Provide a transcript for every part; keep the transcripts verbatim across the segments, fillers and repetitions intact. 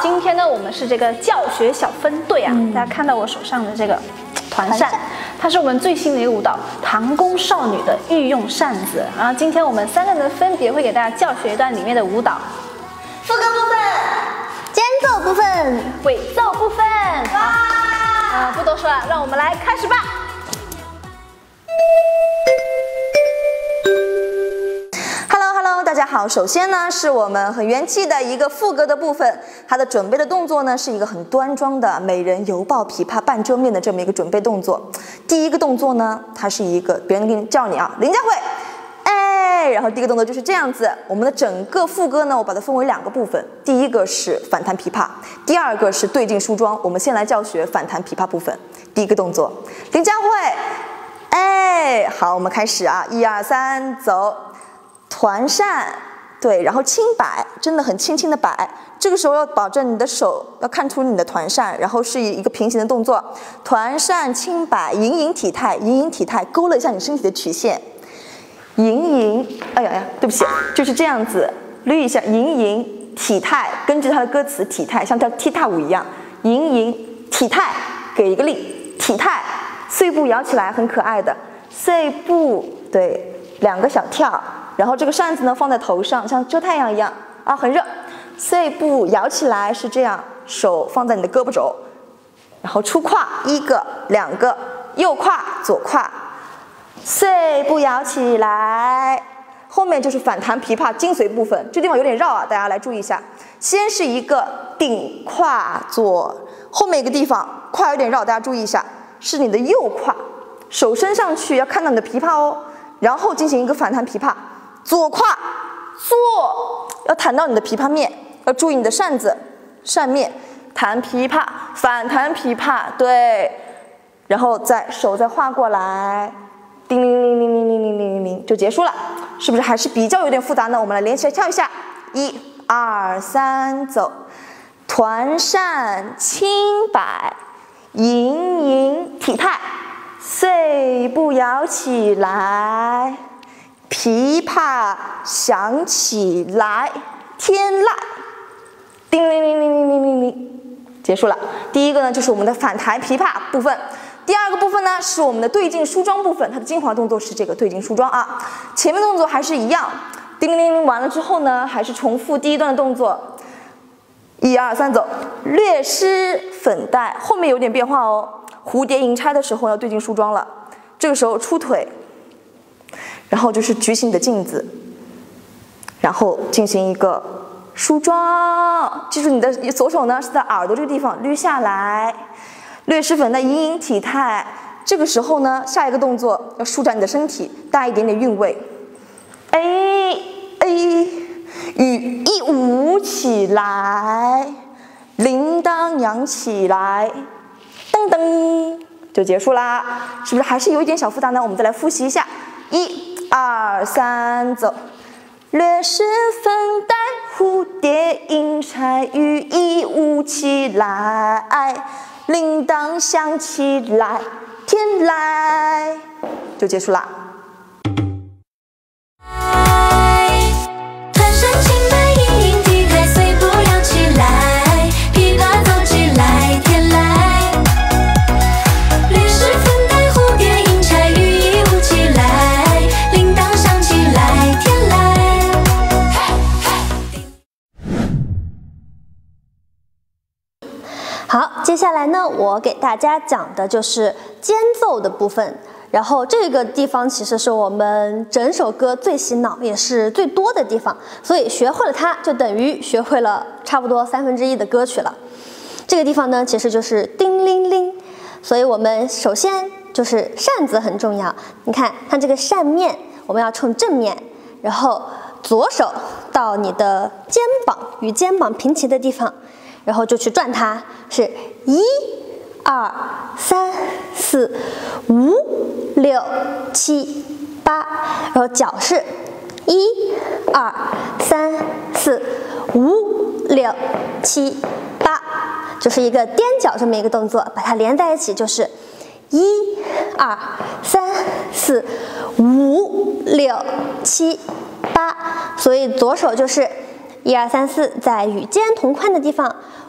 今天呢，我们是这个教学小分队啊，嗯、大家看到我手上的这个团扇，它是我们最新的一个舞蹈《唐宫少女》的御用扇子。然后今天我们三个人分别会给大家教学一段里面的舞蹈， 副歌部分、间奏部分、 尾奏部分。哇！啊，不多说了，让我们来开始吧。 大家好，首先呢是我们很元气的一个副歌的部分，它的准备的动作呢是一个很端庄的美人犹抱琵琶半遮面的这么一个准备动作。第一个动作呢，它是一个别人给你叫你啊，林佳慧，哎，然后第一个动作就是这样子。我们的整个副歌呢，我把它分为两个部分，第一个是反弹琵琶，第二个是对镜梳妆。我们先来教学反弹琵琶部分。第一个动作，林佳慧，哎，好，我们开始啊，一二三，走。 团扇，对，然后轻摆，真的很轻轻的摆。这个时候要保证你的手要看出你的团扇，然后是一个平行的动作。团扇轻摆，盈盈体态，盈盈体态，勾勒一下你身体的曲线。盈盈，哎呀呀，对不起，就是这样子，捋一下，盈盈体态，根据它的歌词，体态像跳踢踏舞一样，盈盈体态，给一个力，体态，碎步摇起来，很可爱的，碎步，对，两个小跳。 然后这个扇子呢放在头上，像遮太阳一样啊，很热。碎步摇起来是这样，手放在你的胳膊肘，然后出胯一个、两个，右胯、左胯，碎步摇起来。后面就是反弹琵琶精髓部分，这地方有点绕啊，大家来注意一下。先是一个顶胯左，后面一个地方胯有点绕，大家注意一下，是你的右胯，手伸上去要看到你的琵琶哦，然后进行一个反弹琵琶。 左胯坐，要弹到你的琵琶面，要注意你的扇子扇面，弹琵琶，反弹琵琶，对，然后再手再画过来，叮铃铃铃铃铃铃铃铃铃就结束了，是不是还是比较有点复杂呢？我们来连起来跳一下，一二三，走，团扇轻摆，盈盈体态，碎步摇起来。 琵琶响起来，天籁，叮铃铃铃铃铃铃铃，结束了。第一个呢就是我们的反弹琵琶部分，第二个部分呢是我们的对镜梳妆部分，它的精华动作是这个对镜梳妆啊。前面动作还是一样，叮铃铃铃完了之后呢，还是重复第一段的动作，一二三走，略施粉黛，后面有点变化哦。蝴蝶银钗的时候要对镜梳妆了，这个时候出腿。 然后就是举起你的镜子，然后进行一个梳妆。记住你的左手呢是在耳朵这个地方捋下来，略施粉黛，盈盈体态。这个时候呢，下一个动作要舒展你的身体，带一点点韵味。哎哎，羽翼舞起来，铃铛扬起来，噔噔就结束啦。是不是还是有一点小复杂呢？我们再来复习一下，一。 二三走，略施粉黛，蝴蝶银钗，羽翼舞起来，铃铛响起来，天籁，就结束啦。 团扇轻摆，盈盈体态，碎步摇起来，琵琶奏起来，天籁。略施粉黛，蝴蝶银钗，羽翼舞起来。 好，接下来呢，我给大家讲的就是间奏的部分。然后这个地方其实是我们整首歌最洗脑，也是最多的地方。所以学会了它，就等于学会了差不多三分之一的歌曲了。这个地方呢，其实就是叮铃铃。所以我们首先就是扇子很重要。你看，看这个扇面，我们要冲正面，然后左手到你的肩膀与肩膀平齐的地方。 然后就去转它，是一、二、三、四、五、六、七、八，然后脚是一、二、三、四、五、六、七、八，就是一个踮脚这么一个动作，把它连在一起就是一、二、三、四、五、六、七、八，所以左手就是一二三四，在与肩同宽的地方。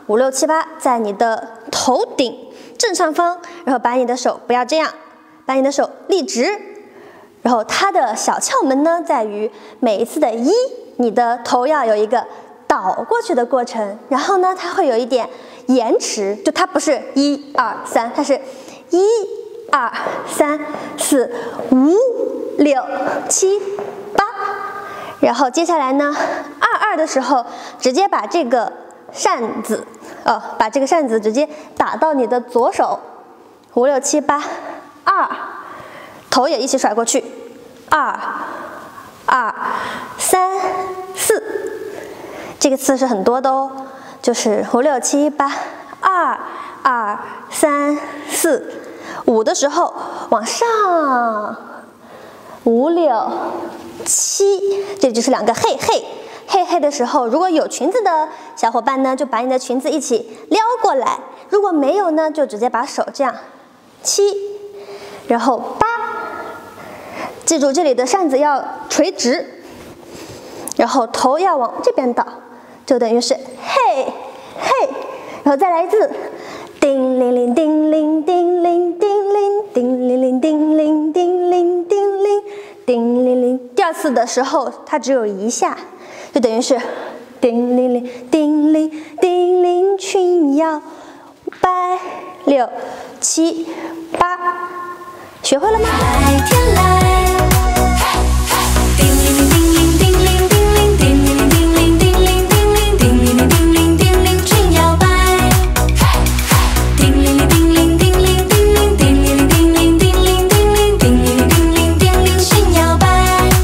五六七八在你的头顶正上方，然后把你的手不要这样，把你的手立直。然后它的小窍门呢，在于每一次的一，你的头要有一个倒过去的过程，然后呢，它会有一点延迟，就它不是一二三，它是一二三四五六七八。然后接下来呢，二二的时候，直接把这个扇子，哦，把这个扇子直接打到你的左手，五六七八，二，头也一起甩过去，二，二，三，四，这个四是很多的哦，就是五六七八，二，二，三，四，五的时候往上，五六七，这就是两个嘿嘿。嘿嘿的时候，如果有裙子的小伙伴呢，就把你的裙子一起撩过来；如果没有呢，就直接把手这样七，然后八。记住这里的扇子要垂直，然后头要往这边倒，就等于是嘿嘿，然后再来一次，叮铃铃叮铃叮铃叮铃叮铃铃叮铃叮铃叮铃叮铃铃。第二次的时候，它只有一下。就等于是叮铃铃叮铃叮铃裙摇摆六七八，学会了吗？ 来天来，叮铃铃叮铃叮铃叮铃叮铃铃叮铃叮铃叮铃叮铃铃叮铃叮铃裙摇摆，叮铃铃叮铃叮铃叮铃叮铃铃叮铃叮铃叮铃叮铃铃叮铃叮铃裙摇摆。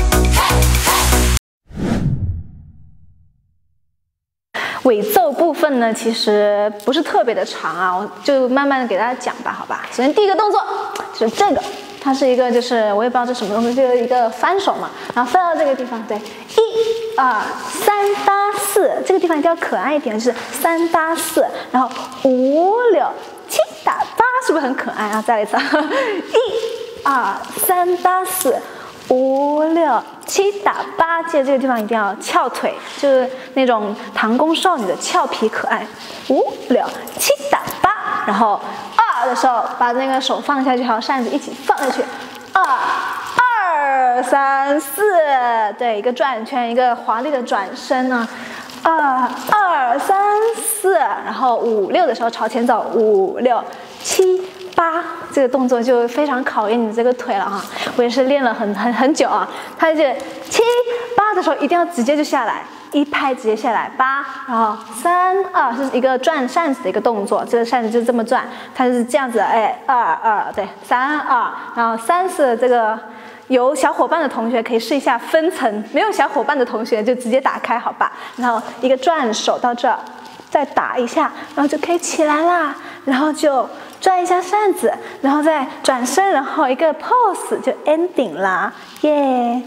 尾奏部分呢，其实不是特别的长啊，我就慢慢的给大家讲吧，好吧。首先第一个动作就是这个，它是一个就是我也不知道这什么东西，就是一个翻手嘛，然后翻到这个地方，对，一二三八四，这个地方一定要可爱一点，就是三八四，然后五六七打八，是不是很可爱啊？再来一次，一二三八四。五六七打八，记得这个地方一定要翘腿，就是那种唐宫少女的俏皮可爱。五六七打八，然后二的时候把那个手放下去，还有扇子一起放下去。二二三四，对，一个转圈，一个华丽的转身呢。二二三四，然后五六的时候朝前走，五六七。八这个动作就非常考验你这个腿了哈，我也是练了很很很久啊。它是七八的时候一定要直接就下来，一拍直接下来八，然后三二是一个转扇子的一个动作，这个扇子就这么转，它就是这样子，哎，二二对，三二，然后三四这个有小伙伴的同学可以试一下分层，没有小伙伴的同学就直接打开好吧，然后一个转手到这儿，再打一下，然后就可以起来啦，然后就。转一下扇子，然后再转身，然后一个 pose 就 ending 啦，耶！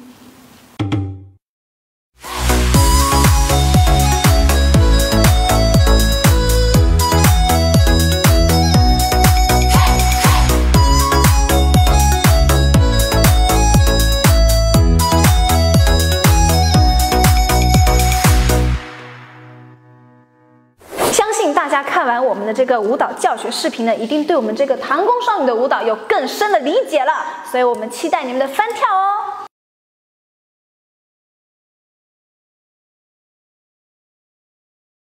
大家看完我们的这个舞蹈教学视频呢，一定对我们这个唐宫少女的舞蹈有更深的理解了，所以我们期待你们的翻跳哦。